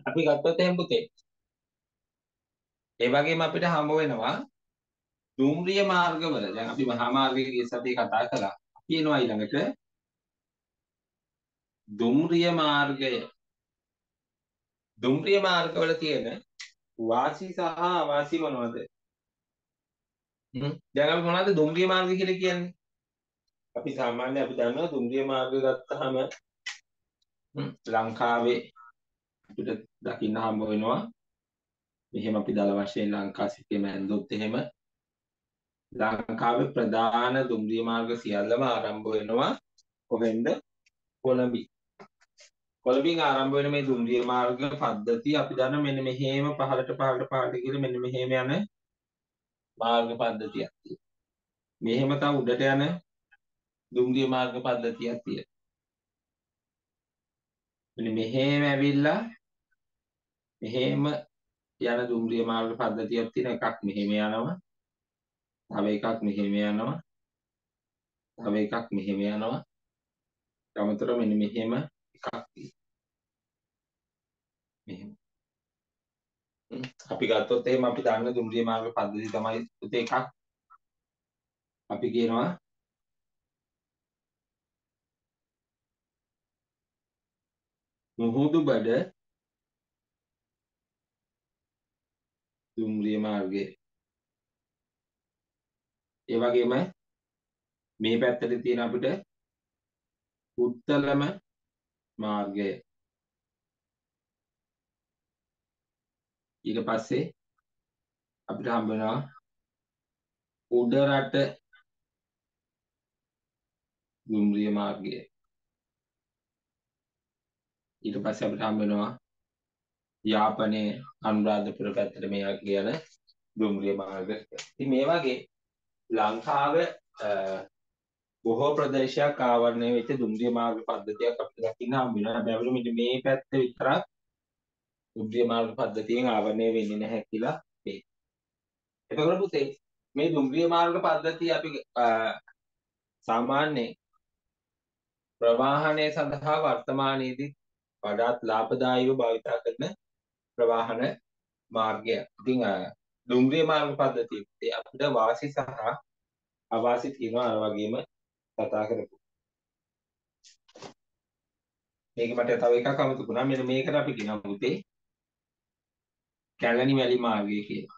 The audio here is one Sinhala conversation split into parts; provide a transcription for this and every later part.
අපි ගත්තොත් එහෙනම් පුතේ ඒ වගේම අපිට හම්බ වෙනවා දුම්රිය මාර්ගවල. දැන් අපි මහා මාර්ගයේ ගිය සතියේ කතා කළා. අපි එනවා ඊළඟට දුම්රිය මාර්ගය. දුම්රිය මාර්ගවල තියෙන වාසි සහ අවාසි මොනවද? දැන් අපි මොනවද දුම්රිය මාර්ගය කියලා කියන්නේ? අපි සාමාන්‍ය අපි දන්නවා දුම්රිය මාර්ගය ගත්තාම ලංකාවේ අපිට දකින්න හම්බ වෙනවා. මෙහෙම අපි දල වශයෙන් ලංකා සිටියම ඇන්දොත් එහෙම ලංකාවේ ප්‍රධාන දුම්රිය මාර්ග සියල්ලම ආරම්භ වෙනවා කොහෙන්ද? කොළඹින්. කොළඹින් ආරම්භ වෙන මේ දුම්රිය මාර්ග පද්ධතිය අපි දන්න මෙන්න මෙහෙම පහළට කියලා මෙන්න මෙහෙම යන මාර්ග පද්ධතියක් තියෙනවා. මෙහෙම තව උඩට යන දුම්රිය මාර්ග පද්ධතියක් තියෙනවා. මෙන්න මෙහෙම ඇවිල්ලා මෙහෙම යන දුම්රිය මාර්ග පද්ධතියක් තියෙන එකක් මෙහෙම යනවා. තව එකක් මෙහෙම යනවා. තව එකක් මෙහෙම යනවා. තමතර මෙන්න මෙහෙම එකක් තියෙනවා. මෙහෙම. අපි ගත්තොත් එහෙම අපි දන්න දුම්රිය මාර්ග පද්ධතිය තමයි පුතේ එකක්. අපි කියනවා මුහුදු බඩ දුම්රිය මාර්ගය. ඒ වගේම මේ පැත්තට තියෙන අපිට උත්තලම මාර්ගය. ඊට පස්සේ අපිට හම්බ වෙනවා උඩරට දුම්රිය මාර්ගය. ඊට පස්සේ අපිට හම්බ වෙනවා යාපනයේ අනුරාධපුර පැත්තට මේ යන දුම්රිය මාර්ග. ඉතින් මේ වගේ ලංකාවේ බොහෝ ප්‍රදේශයක් ආවරණය වෙච්ච දුම්රිය මාර්ග පද්ධතියක් අපිට දකින්න හම්බ වෙනවා. හැබැයි මෙන්න මේ පැත්ත විතරක් දුම්රිය මාර්ග පද්ධතියෙන් ආවරණය වෙන්නේ නැහැ කියලා මේ. එතකොට පුතේ මේ දුම්රිය මාර්ග පද්ධතිය අපි සාමාන්‍යයෙන් ප්‍රවාහනය සඳහා වර්තමානයේදී වඩාත් ලාභදායීව භාවිතා කරන ප්‍රවාහන මාර්ගය. ඉතින් දුම්රිය මාර්ග පද්ධතිය අපිට වාසි සහ අවාසි තියෙනවා අර වගේම කතා කරපු. මේක මට තව එකක් අමතකුණා. මෙන්න මේකට අපි කියනවා පුතේ කැලණි වැලි මාර්ගය කියලා.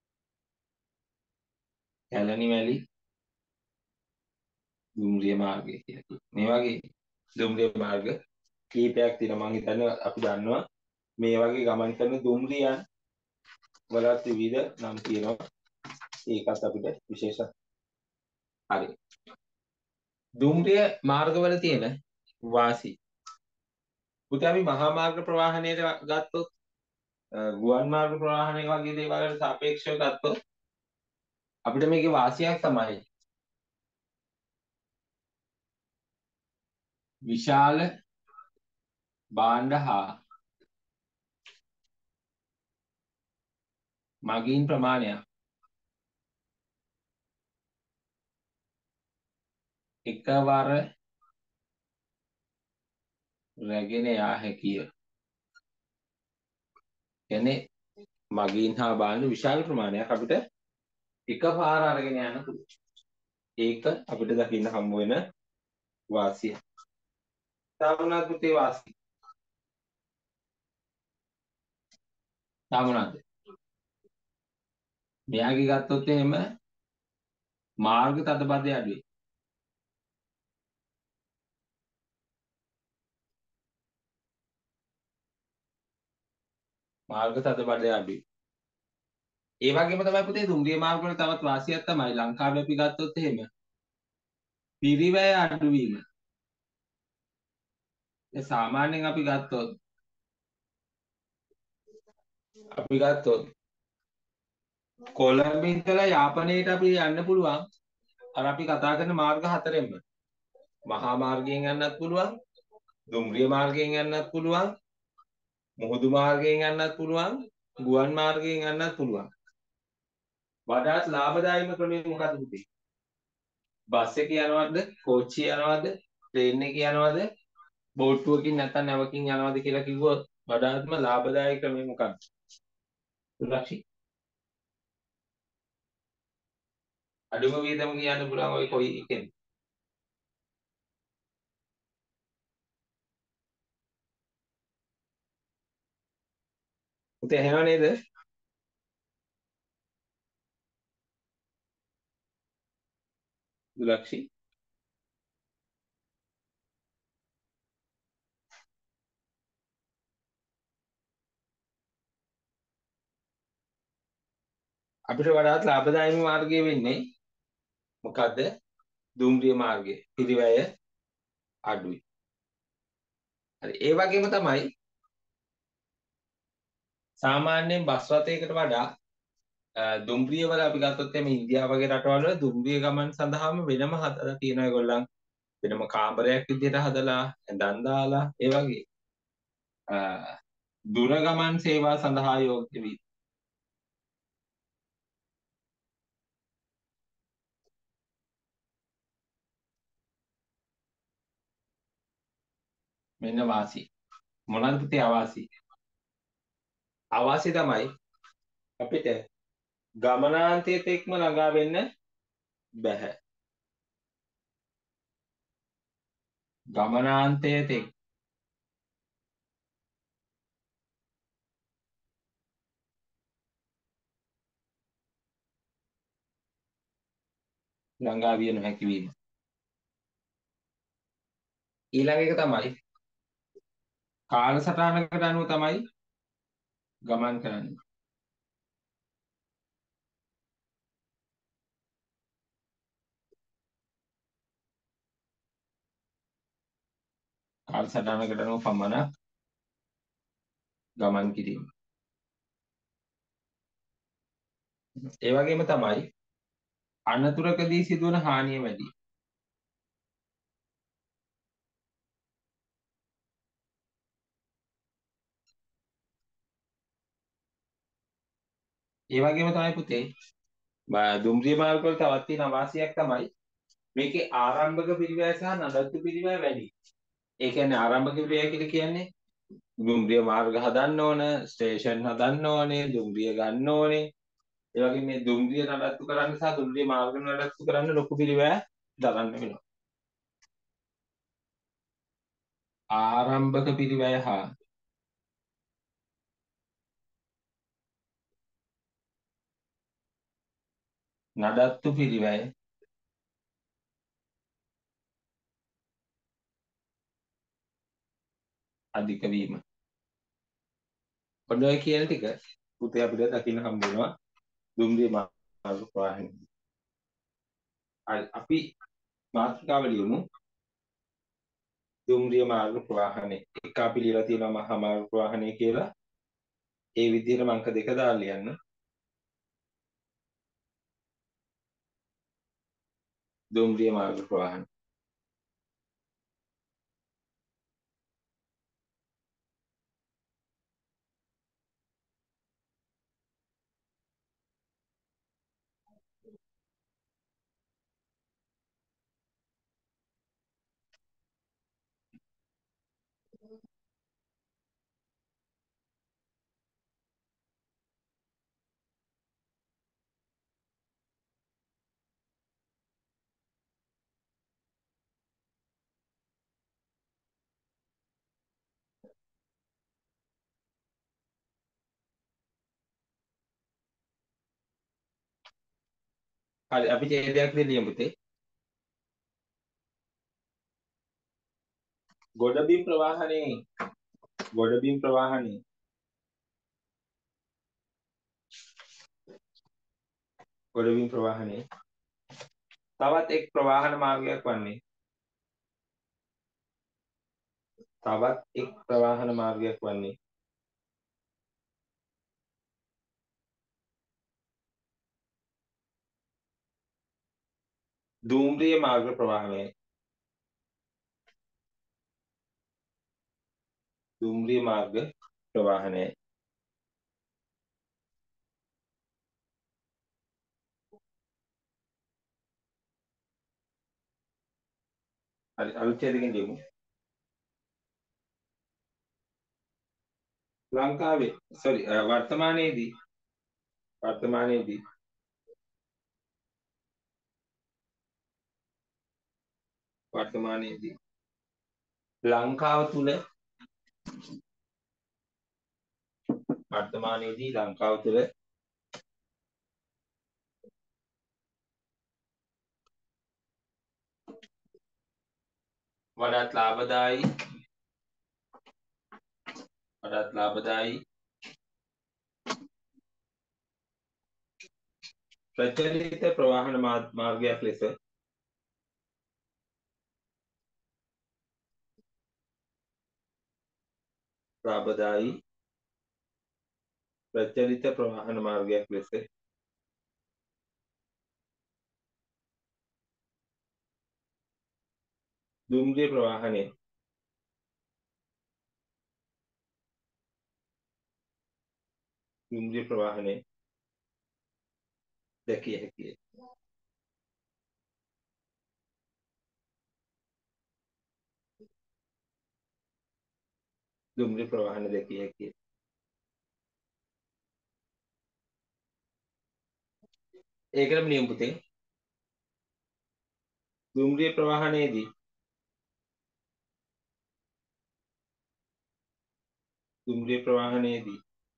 කැලණි වැලි දුම්රිය මාර්ගය කියලා. මේ වගේ දුම්රිය මාර්ග කීපයක් තියෙනවා. මම හිතන්නේ අපි දන්නවා මේ වගේ ගමන් කරන දුම්රියන් වලත් විවිධ නම් තියෙනවා. ඒකත් අපිට විශේෂ. හරි. දුම්රිය මාර්ගවල තියෙන වාසි. පුතේ අපි මහා මාර්ග ප්‍රවාහනයේ ගත්තොත් ගුවන් මාර්ග ප්‍රවාහනය වගේ දේවල් වලට සාපේක්ෂව ගත්තොත් අපිට මේකේ වාසියක් තමයි විශාල භාණ්ඩ හා මගීන් ප්‍රමාණයක් එකවර රැගෙන යා හැකිය. කියන්නේ මගීන් හා භාණ්ඩ විශාල ප්‍රමාණයක් අපිට එකපාර අරගෙන යන්න පුළුවන්. ඒක අපිට දකින්න හම්බ වෙන වාසිය. තාමනාත් පුතේ වාසිය. තාමනාත්. මෙයාගේ ගත්තොත් එහෙම මාර්ග තදබදය අඩුයි. මාර්ග තදබදය අඩුයි. ඒ වගේම තමයි පුතේ දුම්රිය මාර්ග වල තවත් වාසියක් තමයි ලංකාවේ අපි ගත්තොත් එහෙම පිරිවැය අඩුවීම. ඒ සාමාන්‍යයෙන් අපි ගත්තොත් කොළඹ ඉඳලා යාපනයට අපි යන්න පුළුවන්. අර අපි කතා කරන මාර්ග හතරෙන්ම. මහා මාර්ගයෙන් යන්නත් පුළුවන්, දුම්රිය මාර්ගයෙන් යන්නත් පුළුවන්, මුහුදු මාර්ගයෙන් යන්නත් පුළුවන්, ගුවන් මාර්ගයෙන් යන්නත් පුළුවන්. වඩාත් ලාභදායීම ක්‍රමය මොකක්ද පුතේ? බස් එක යනවද, කෝච්චිය යනවද, ට්‍රේන් එක යනවද, බෝට්ටුවකින් නැත්නම් නැවකින් යනවද කියලා කිව්වොත් වඩාත්ම ලාභදායක ක්‍රමය මොකක්ද? ලක්ෂි අඩුම වියදම කියන්න පුළුවන් ඔය කොයි එකෙන්ද? උතේ ඇහෙනව නේද? ලක්ෂි අපිට වඩාත් ලාභදායක මාර්ගය වෙන්නේ මොකද්ද? දුම්රිය මාර්ගය. පිරිවැය අඩුයි. හරි. ඒ වගේම තමයි සාමාන්‍යයෙන් බස් රථයකට වඩා දුම්රිය වල අපි ගත්තොත් එimhe ඉන්දියාව වගේ රටවල් වල දුම්රිය ගමන් සඳහාම වෙනම හදලා තියෙනවා ඒගොල්ලන්. වෙනම කාමරයක් විදිහට හදලා ඇඳන් දාලා ඒ වගේ දුර ගමන් සේවා සඳහා යෝග්‍ය වී මෙන්න වාසි. මොනවාද පුතේ අවාසි? අවාසි තමයි අපිට ගමනාන්තයට එක්ම ළඟා වෙන්න බැහැ. ගමනාන්තයට එක් ළඟා විය නොහැකි වීම. ඊළඟ එක තමයි කාලසටහනකට අනුව තමයි ගමන් කරන්නේ. කාලසටහනකට අනුව පමණක් ගමන් කිරීම. ඒ වගේම තමයි අනතුරකදී සිදුවන හානිය වැඩි. ඒ වගේම තමයි පුතේ දුම්රිය මාර්ග වල තවත් තියෙන අවාසියක් තමයි මේකේ ආරම්භක පිරිවැය සහ නඩත්තු පිරිවැය වැඩි. ඒ කියන්නේ ආරම්භක පිරිවැය කියලා කියන්නේ දුම්රිය මාර්ග හදන්න ඕන, ස්ටේෂන් හදන්න ඕනේ, දුම්රිය ගන්න ඕනේ. ඒ වගේ මේ දුම්රිය නඩත්තු කරන්න සහ දුම්රිය මාර්ග නඩත්තු කරන්න ලොකු පිරිවැය දරන්න වෙනවා. ආරම්භක පිරිවැය හා නඩත්තු පිරිවැය අධික වීම. ඔන්න ඔය කියන ටික පුතේ අපිට දකින්න හම්බ වෙනවා දුම්රිය මාර්ග ප්‍රවාහනයේ. අපි මාතෘකාව ලියමු දුම්රිය මාර්ග ප්‍රවාහනය. එක අපි ලියලා තියෙනවා මහා මාර්ග ප්‍රවාහනය කියලා. ඒ විදිහටම අංක දෙක දාලා ලියන්න. දුම්රිය මාර්ග ප්‍රවාහන. හරි අපි ඡේදයක් දෙලියමු පුතේ. ගොඩබිම් ප්‍රවාහනයේ ගොඩබිම් ප්‍රවාහනයේ ගොඩබිම් ප්‍රවාහනයේ තවත් එක් ප්‍රවාහන මාර්ගයක් වන්නේ තවත් එක් ප්‍රවාහන මාර්ගයක් වන්නේ දුම්රිය මාර්ග ප්‍රවාහනයයි. දුම්රිය මාර්ග ප්‍රවාහනයයි. හරි අලුත් ඡේදකින් ලියමු. ලංකාවේ සෝරි වර්තමානයේදී වර්තමානයේදී ලංකාව තුල වර්තමානයේදී ලංකාව තුල වඩාත් ලාභදායි ප්‍රචලිත ප්‍රවාහන මාර්ගයක් ලෙස ලාභදායි ප්‍රචලිත ප්‍රවාහන මාර්ගයක් ලෙස දුම්රිය ප්‍රවාහනය දැකිය හැකිය. දුම්රිය ප්‍රවාහන දැකිය හැකිය. ඒකටම නියම පුතේ. දුම්රිය ප්‍රවාහනයේදී දුම්රිය ප්‍රවාහනයේදී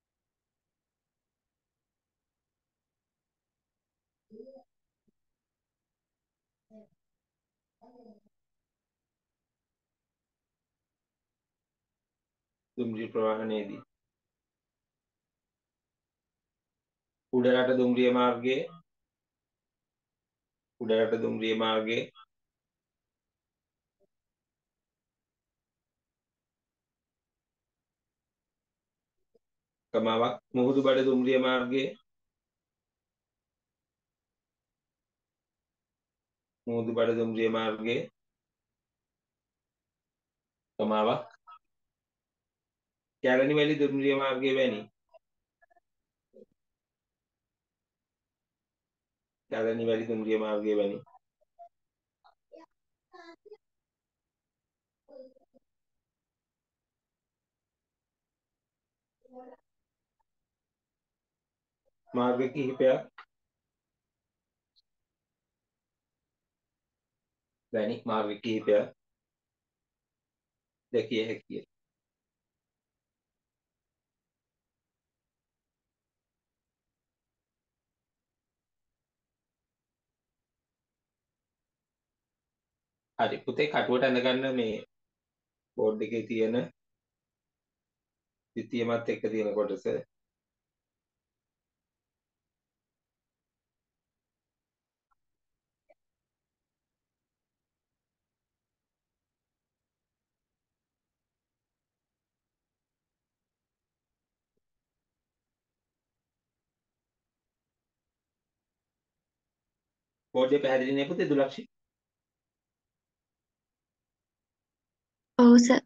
දුම්රිය ප්‍රවාහනයේදී උඩරට දුම්රිය මාර්ගයේ කමාවක් මුහුදුබඩ දුම්රිය මාර්ගයේ කමාවක් කැලණිවැලි දුම්රිය මාර්ගයේ වැනි මාර්ග කිහිපයක් දැකිය හැකිය. හරි පුතේ කටුවට ඇඳගන්න මේ බෝඩ් එකේ තියෙන ද්විතීයමත් එක්ක තියෙන කොටස බෝඩ් එක පැහැදිලි නේ පුතේ දුලක්ෂි? ඔව් සර්.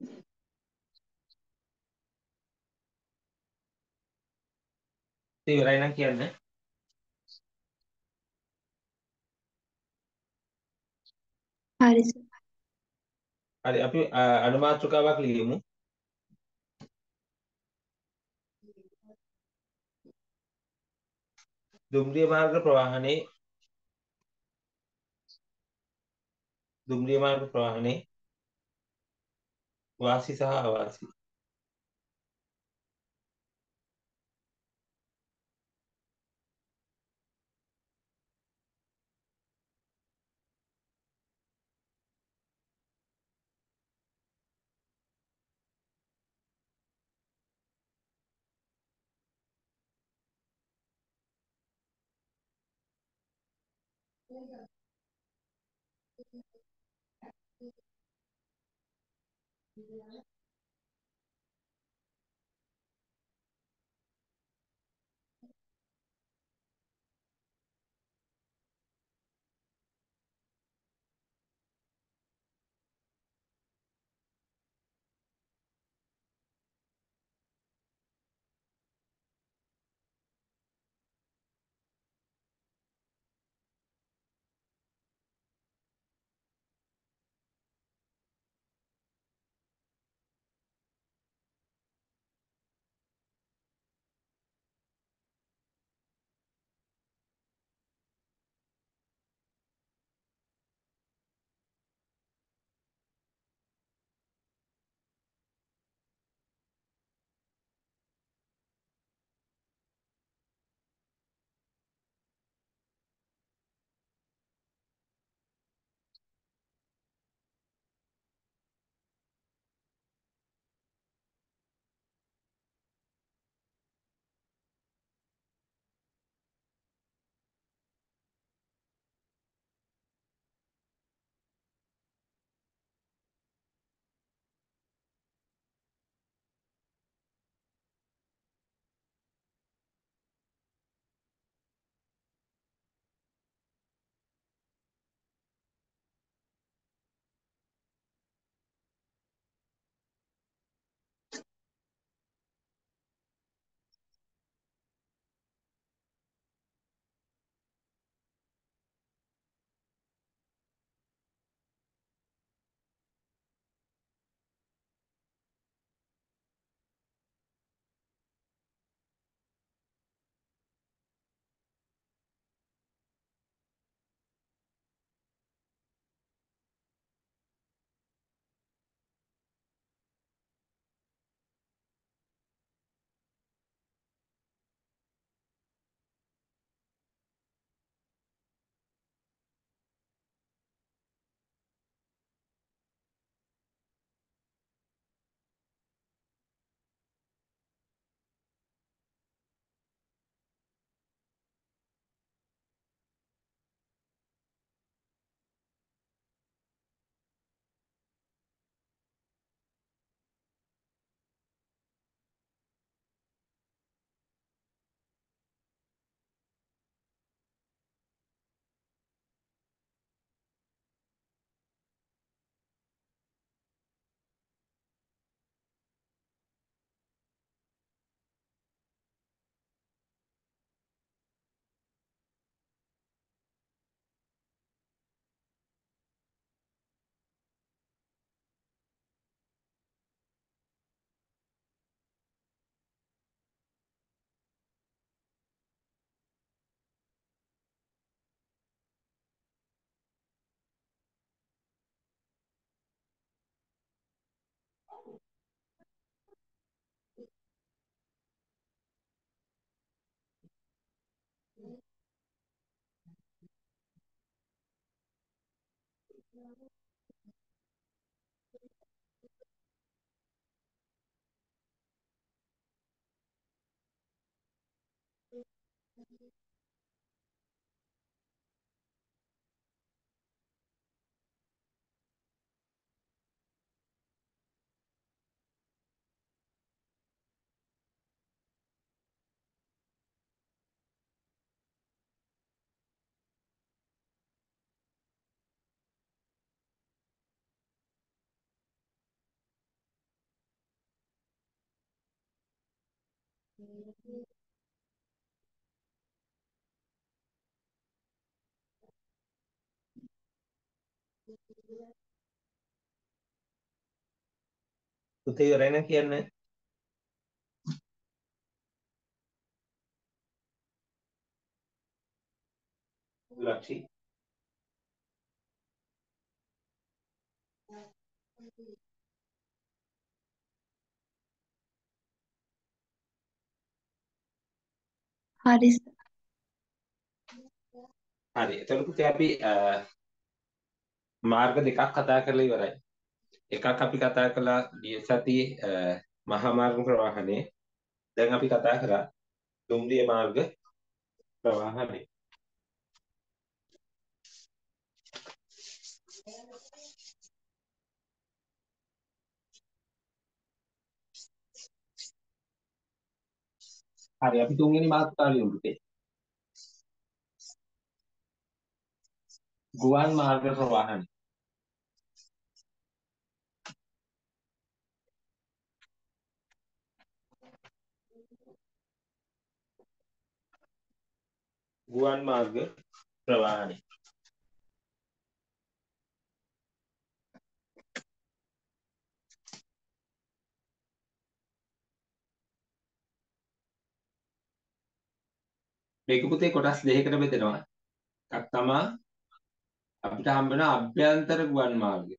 ඉවරයි නම් කියන්න. හරි සර්. හරි අපි අනුමාත්‍රකාවක් ලියමු. දුම්රිය මාර්ග ප්‍රවාහනේ වාසි සහ අවාසි. පුතේ ඉවරයි නම් කියන්න. ලක්ෂි. හරි සර්. හරි. එතකොට පුතේ අපි මාර්ග දෙකක් කතා කරලා ඉවරයි. එකක් අපි කතා කළා ගිය සතියේ මහා මාර්ග ප්‍රවාහනේ. දැන් අපි කතා කරා දුම්රිය මාර්ග ප්‍රවාහනේ. හරි අපි තුන්වෙනි මාතෘකාව ලියමු පුතේ. ගුවන් මාර්ග ප්‍රවාහන. ගුවන් මාර්ග ප්‍රවාහනය. මේක පුතේ කොටස් දෙකකට බෙදෙනවා. එකක් තමයි අපිට හම්බ වෙන අභ්‍යන්තර ගුවන් මාර්ගය.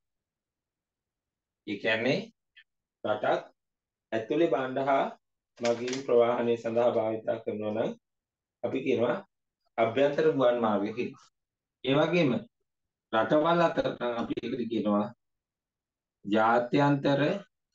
ඒ කියන්නේ රටක් ඇතුලේ භාණ්ඩ හා මගීන් ප්‍රවාහනය සඳහා භාවිත කරනවා නම් අපි කියනවා අභ්‍යන්තර ගුවන් මාර්ගය කියලා. ඒ වගේම රටවල් අතර නම් අපි ඒකට කියනවා ජාත්‍යන්තර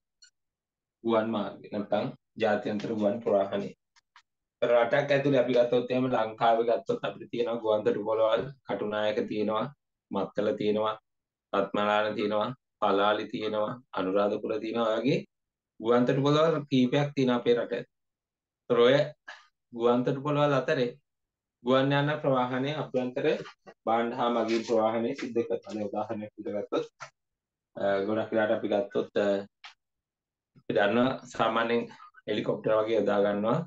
ගුවන් මාර්ගය නැත්නම් ජාත්‍යන්තර ගුවන් ප්‍රවාහනය. රටක් ඇතුලේ අපි ගත්තොත් එහෙම ලංකාවේ ගත්තොත් අපිට තියෙනවා ගුවන්තොටුපළවල් කටුනායක තියෙනවා, මත්තල තියෙනවා, රත්මලාන තියෙනවා, පලාලි තියෙනවා, අනුරාධපුර තියෙනවා. වගේ ගුවන්තොටුපළවල් කීපයක් තියෙනවා අපේ රටේ. ඔය ගුවන්තොටුපළවල් අතරේ ගුවන් යාන ප්‍රවාහනයේ අභ්‍යන්තර භාණ්ඩ හා මගීන් ප්‍රවාහනය සිද්ධ කරන උදාහරණයක් විදිහට ගත්තොත් ගොඩක් වෙලාට අපි ගත්තොත් අපි දන්නවා සාමාන්‍යයෙන් හෙලිකොප්ටර් වගේ යොදා ගන්නවා.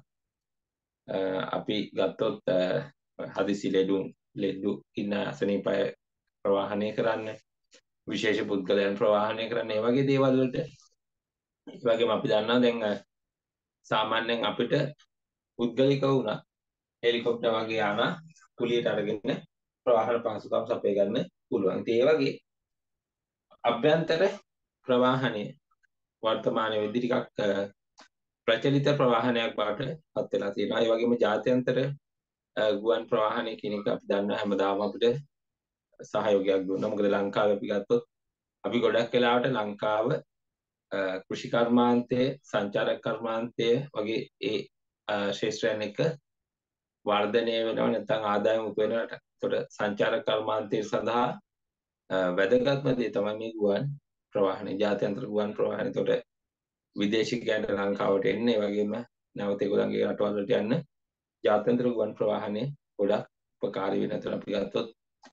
අපි ගත්තොත් හදිසි ලෙඩු ඉන්න අසනීපය ප්‍රවාහනය කරන්න, විශේෂ පුද්ගලයන් ප්‍රවාහනය කරන්න, ඒ වගේ දේවල් වලට. ඒ වගේම අපි දන්නවා දැන් සාමාන්‍යයෙන් අපිට පුද්ගලික වුණා හෙලිකොප්ටර් වගේ යාන කුලියට අරගෙන ප්‍රවාහන පහසුකම් සපය ගන්න පුළුවන්. ඉතින් ඒ වගේ අභ්‍යන්තර ප්‍රවාහනය වර්තමානයේ වෙද්දී ටිකක් ප්‍රචලිත ප්‍රවාහනයක් බවට පත් වෙලා තියෙනවා. ඒ වගේම ජාත්‍යන්තර ගුවන් ප්‍රවාහනය කියන එක අපි දන්නවා හැමදාම අපිට සහයෝගයක් දුන්නා. මොකද ලංකාවේ අපි ගත්තොත් අපි ගොඩක් වෙලාවට ලංකාව කෘෂි කර්මාන්තය, සංචාරක කර්මාන්තය වගේ ඒ ශේෂ්ත්‍රයන් එක වර්ධනය වෙනවා නැත්නම් ආදායම උපයන රට. ඒතකොට සංචාරක කර්මාන්තය සඳහා වැදගත්ම දේ තමයි මේ ගුවන් ප්‍රවාහනය, ජාත්‍යන්තර ගුවන් ප්‍රවාහනය. ඒතකොට විදේශිකයන්ට ලංකාවට එන්න, ඒ වගේම නැවත ඒගොල්ලන්ගේ රටවල් වලට යන්න ජාත්‍යන්තර ගුවන් ප්‍රවාහනය ගොඩක් උපකාරී වෙන අතර අපි ගත්තොත්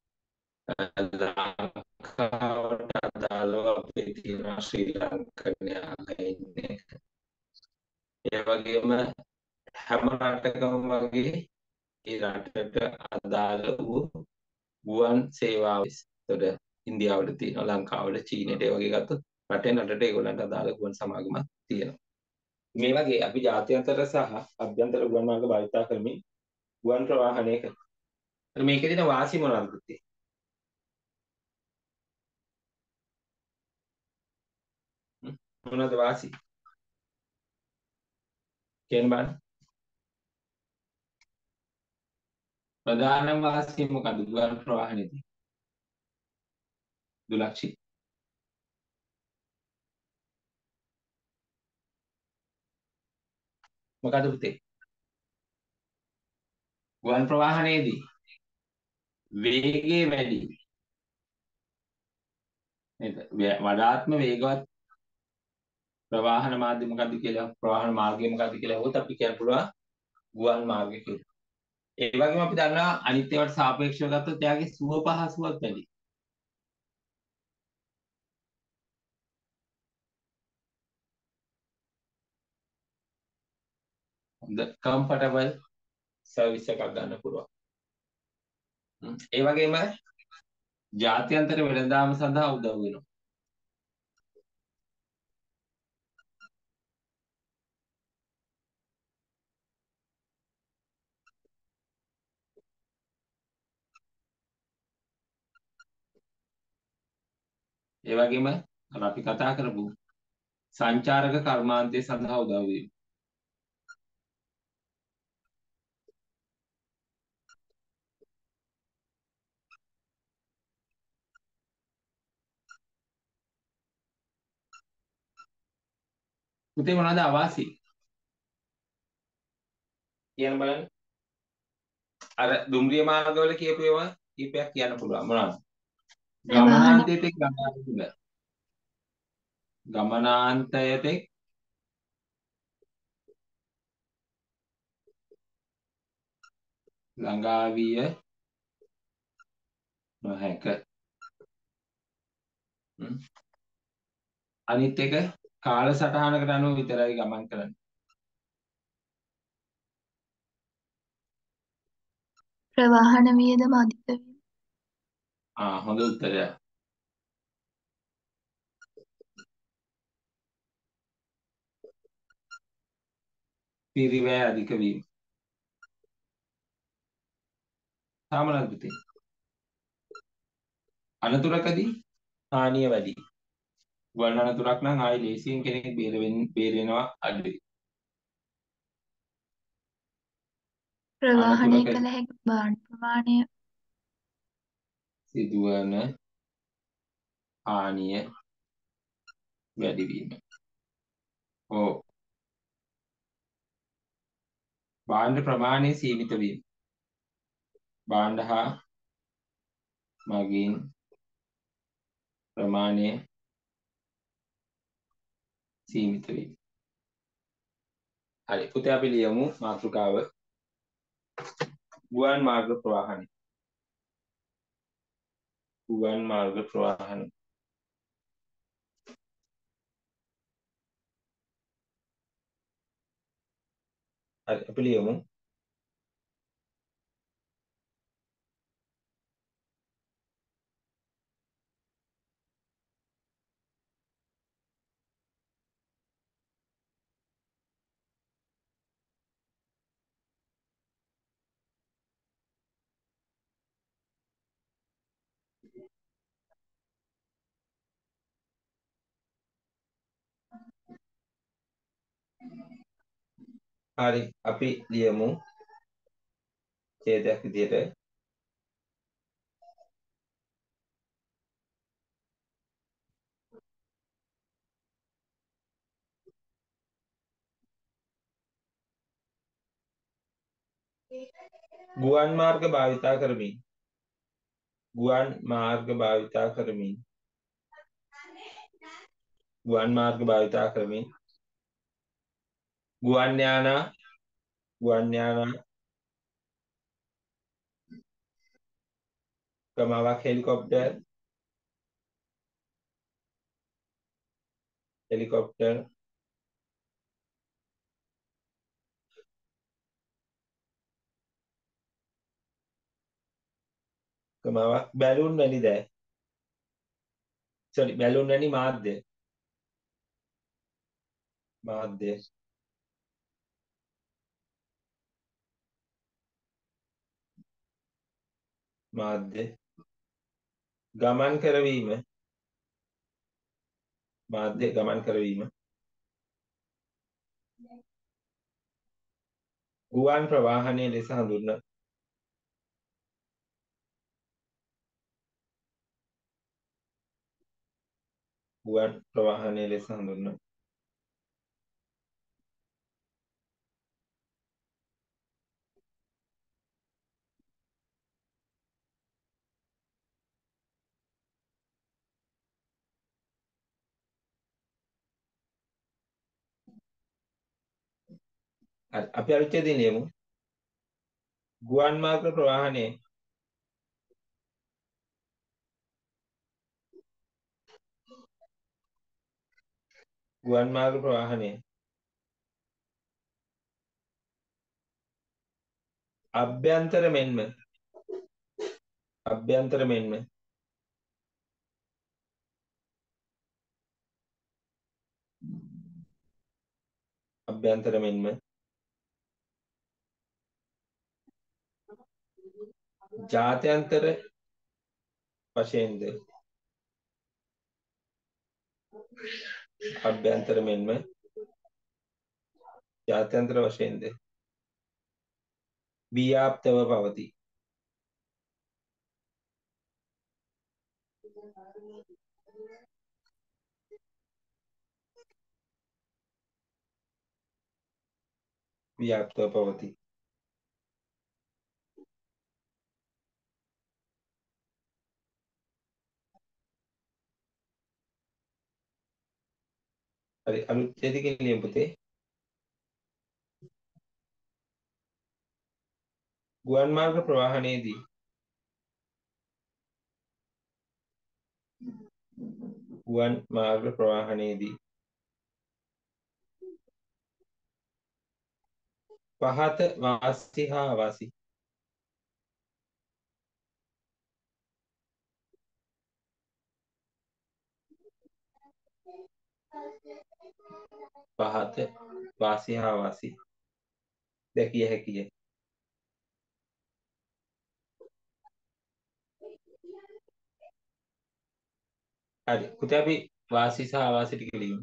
ලංකාවට අදාළව අපේ තියෙනවා ශ්‍රී ලංකන් එයාලයින්. ඒ වගේම හැම රටකම වගේ ඒ රටට අදාළ වූ ගුවන් සේවාව එතකොට ඉන්දියාවට තියෙනවා, ලංකාවට, චීනයට ඒ වගේ ගත්තොත් රටෙන් රටට ඒගොල්ලන්ට අදාළ ගුවන් සමාගමක් තියෙනවා. මේ වගේ අපි ජාත්‍යන්තර සහ අභ්‍යන්තර ගුවන් මාර්ග භාවිතා කරමින් ගුවන් ප්‍රවාහනය කරනවා. මේකේ තියෙන වාසි මොනවද පුතේ? මොනවද වාසි? කියන්න බලන්න. ප්‍රධානම වාසිය මොකද්ද ගුවන් ප්‍රවාහනයේදී? දුලක්ෂි. මොකද්ද පුතේ? ගුවන් ප්‍රවාහනයේදී වේගය වැඩි. නේද? වඩාත්ම වේගවත් ප්‍රවාහන මාධ්‍ය මොකද්ද කියලා, ප්‍රවාහන මාර්ගය මොකද්ද කියලා හොත් අපි කියන්න පුළුවන් ගුවන් මාර්ගය කියලා. ඒ වගේම අපි දන්නවා අනිත් ඒවාට සාපේක්ෂව ගත්තොත් එයාගේ සුව පහසුවක් වැඩි. කම්ෆර්ටබල් සර්විස් එකක් ගන්න පුළුවන්. ඒ වගේම ජාත්‍යන්තර වෙළඳාම සඳහා උදව් වෙනවා. ඒ වගේම අර අපි කතා කරපු සංචාරක කර්මාන්තය සඳහා උදව් වෙනවා. පුතේ මොනවද අවාසි? කියන්න බලන්න. අර දුම්රිය මාර්ගවල කියපු ඒවා කීපයක් කියන්න පුළුවන් මොනවද? ප්‍රවාහන ගමනාන්තයේ ගමනාන්තය. ගමනාන්තයේ ළඟා විය නොහැක. අනිත් එක කාලසටහනකට අනුව විතරයි ගමන් කරන්නේ. ප්‍රවාහන වියදම අධික වීම. හොඳ උත්තරයක්. පිරිවැය අධික වීම. සාමනාත් පුතේ. අනතුරකදී හානිය වැඩි. ගුවන් අනතුරක් නම් ආයේ ලේසියෙන් කෙනෙක් බේරෙනවා අඩුයි. ප්‍රවාහනය අනතුරක කළ හැකි භාණ්ඩ ප්‍රමාණය සිදුවන හානිය වැඩි වීම. ඔව්. භාණ්ඩ ප්‍රමාණය සීමිත වීම. භාණ්ඩ හා මගින් ප්‍රමාණය සීමිත වීම. හරි පුතේ අපි ලියමු මාතෘකාව. ගුවන් මාර්ග ප්‍රවාහනය. ගුවන් මාර්ග ප්‍රවාහන. හරි අපි ලියමු. හරි අපි ලියමු ඡේදයක් විදියට ගුවන් මාර්ග භාවිතා කරමින් ගුවන් මාර්ග භාවිතා කරමින් ගුවන් මාර්ග භාවිතා කරමින් ගුවන් යානා ක්‍රමවක් හෙලිකොප්ටර් ක්‍රමවක් බැලුන් වැනි දෑ බැලුන් වැනි මාධ්‍ය ගමන් කරවීම ගුවන් ප්‍රවාහනය ලෙස හඳුන්වයි. ගුවන් ප්‍රවාහනය ලෙස හඳුන්වයි. අපි අලුතෙන් ලියමු ගුවන් මාර්ග ප්‍රවාහනය අභ්‍යන්තර මෙන්ම අභ්‍යන්තර මෙන්ම අභ්‍යන්තර මෙන්ම ජාත්‍යන්තර වශයෙන්ද අභ්‍යන්තර මෙන්ම ජාත්‍යන්තර වශයෙන්ද ව්‍යාප්තව පවතී. ව්‍යාප්තව පවතී. හරි අලුත් දෙයකින් ලියමු පුතේ. ගුවන් මාර්ග ප්‍රවාහනයේදී ගුවන් මාර්ග ප්‍රවාහනයේදී පහත වාසි හා අවාසි පහත වාසි හා අවාසි දැකිය හැකිය. හරි පුතේ අපි වාසි සහ අවාසි ටික ලියමු.